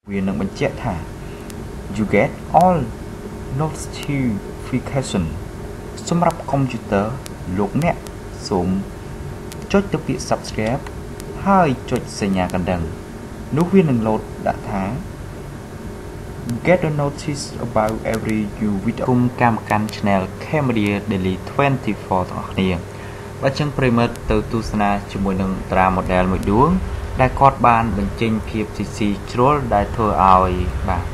វានឹងបញ្ជាក់ថា you get all notification សម្រាប់កុំព្យូទ័រលោកអ្នកសូមចុចទៅពាក្យ subscribe ហើយចុចសញ្ញាកណ្ដឹងនោះវានឹងលោតដាក់ថា get a notice about every new video គុំកម្មកាន់ channel Cambodia Daily 24ទាំងអស់គ្នាបើចឹងប្រិមិត្តទៅទស្សនាជាមួយនឹងតារា model មួយដួងដែលគាត់បានបញ្ចេញភាពស៊ីជ្រុលដែលធ្វើឲ្យបាទ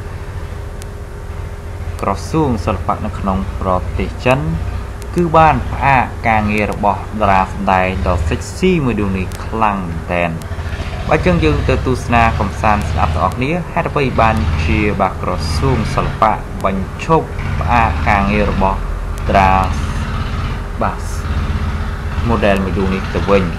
ក្រសួងសិល្បៈនៅក្នុងប្រទេសចិនគឺបានផ្អាកការងាររបស់តារាសម្ដែងដ៏ sexy មួយដួងនេះខ្លាំងមែនតើបើចឹងយើងទៅទស្សនាកំសាន្តស្ដាប់ទាំងអស់គ្នាហេតុអ្វីបានជាបាទក្រសួងសិល្បៈបញ្ឈប់ផ្អាកការងាររបស់តារាបាទ model មួយដួងនេះទៅវិញ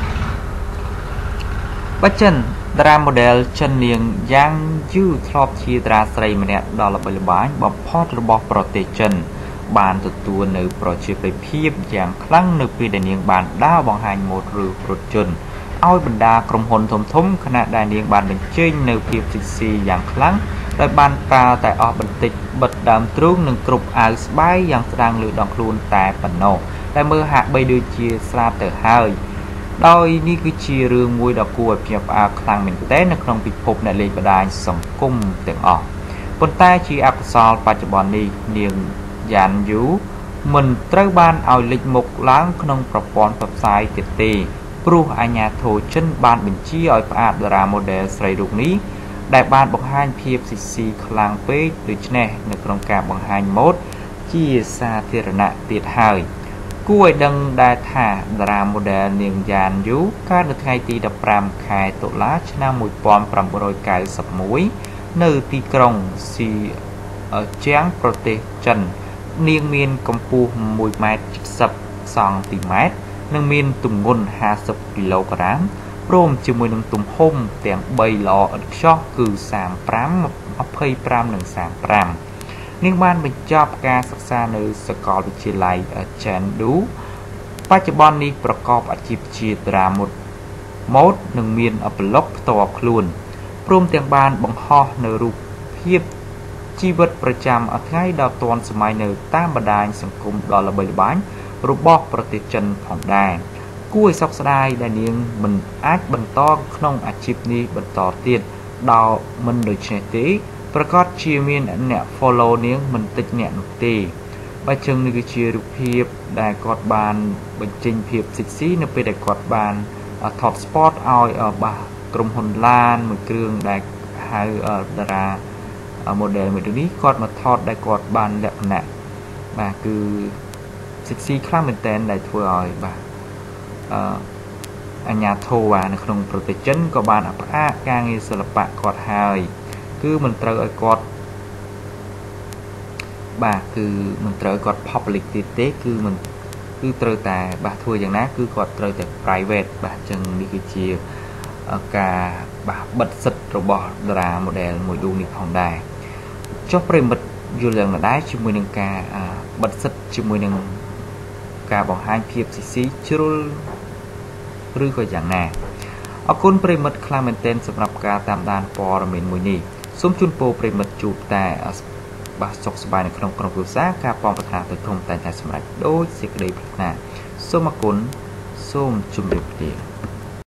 បើចិនតារា model ចិននាងយ៉ាងយូធ្លាប់ជាតារាស្រីម្នាក់ដ៏ល្បីល្បាញបំផុតរបស់ប្រទេសចិនបានទទួលនៅប្រជាប្រិយភាពយ៉ាងខ្លាំងនៅពេលដែលនាងបានដើរបង្ហាញម៉ូដឬរថយន្តឲ្យបណ្ដាក្រុមហ៊ុនធំៗខណៈដែលនាងបានបញ្ចេញនៅភាពសិក្សាយ៉ាងខ្លាំងដោយបានប្រើតែអស់បន្តិចបិទដើមទ្រូងនិងគ្រប់អាវស្បែកយ៉ាងស្ដាងលើដងខ្លួនតែប៉ុណ្ណោះតែមើលហាក់បីដូចជាស្លាប់ទៅហើយដោយនេះគឺជារឿងមួយដ៏គួរឲ្យភ្ញាក់ផ្អើលខ្លាំងមែនទែននៅក្នុងពិភពអ្នកលេងបណ្ដាញសង្គមទាំងអស់ប៉ុន្តែជាអកុសលបច្ចុប្បន្ននេះនាងយ៉ានយូមិនត្រូវបានឲ្យលេចមុខឡើងក្នុងប្រព័ន្ធផ្សព្វផ្សាយទៀតទេព្រោះអាជ្ញាធរចិនបានបញ្ជាឲ្យផ្អាកតារា model ស្រីរូបនេះដែលបានបង្ហាញភាពស៊ីស៊ីខ្លាំងពេកដូច្នេះនៅក្នុងការបង្ហាញម៉ូដជាសាធារណៈទៀតហើយគួរឲ្យដឹងដែរថាតារា model នាងយ៉ានយូកើតនៅថ្ងៃទី15ខែតុលាឆ្នាំ1991នៅទីក្រុងស៊ីជាងប្រទេសចិននាងមានកម្ពស់1.70 ម៉ែត្រសង់ទីម៉ែត្រនិងមានទម្ងន់50គីឡូក្រាមព្រមជាមួយនឹងទំហំទាំង3ល្អឥតខ្ចោះគឺ35 25 និង35នាងបានបញ្ចប់ការសិក្សានៅសាកលវិទ្យាល័យចេនឌូបច្ចុប្បន្ននេះប្រកបអាជីពជាតារាម៉ូដនិងមានប្លុកផ្ទាល់ខ្លួនព្រមទាំងបានបង្ហោះនៅរូបភាពជីវិតប្រចាំថ្ងៃដ៏ទាន់សម័យនៅតាមបណ្ដាញសង្គមដ៏ល្បីល្បាញរបស់ប្រទេសចិនផងដែរគួរឲ្យសោកស្ដាយដែលនាងមិនអាចបន្តក្នុងអាជីពនេះបន្តទៀតដោយមិនដូច្នេះទេប្រកាសជាមានអ្នក follow នាងមិនតិចអ្នកនោះទេបើចឹងនេះគឺជារូបភាពដែលគាត់បានបញ្ចេញភាព sexy នៅពេលដែលគាត់បានថត spot ឲ្យបាទក្រុមហ៊ុនឡានមួយគ្រឿងដែលហៅតារា model មួយនេះគាត់មកថតដែលគាត់បានលក្ខណៈបាទគឺ sexy ខ្លាំងមែនតើដែលធ្វើឲ្យបាទអាញាធរនៅក្នុងប្រទេសចិនក៏បានផ្អាកការងារសិល្បៈគាត់ហើយគឺមិនត្រូវឲ្យគាត់បាទគឺមិនត្រូវគាត់ public ទៀតទេគឺមិនគឺត្រូវតែបាទធ្វើយ៉ាងណាគឺគាត់ត្រូវតែ private បាទអញ្ចឹងនេះគឺជាការបាទបិទសិទ្ធិរបស់តារា model មួយដួងនេះផងដែរចុះប្រិមិត្តយល់យ៉ាងណាដែរជាមួយនឹងការបិទសិទ្ធិជាមួយនឹងការបង្ហាញភាពស៊ីស៊ីជ្រុលឬក៏យ៉ាងណាអរគុណប្រិមិត្តខ្លាំងមែនទែនសម្រាប់ការតាមដានព័ត៌មានមួយនេះសូមជូនពរប្រិមិត្តជួបតែបាទសុខសប្បាយនៅក្នុងក្រុមគ្រួសារការប៉ងប្រាថ្នាទៅធំតែសម្រេចដោយសេចក្តីប្រាថ្នាសូមអរគុណសូមជម្រាបលា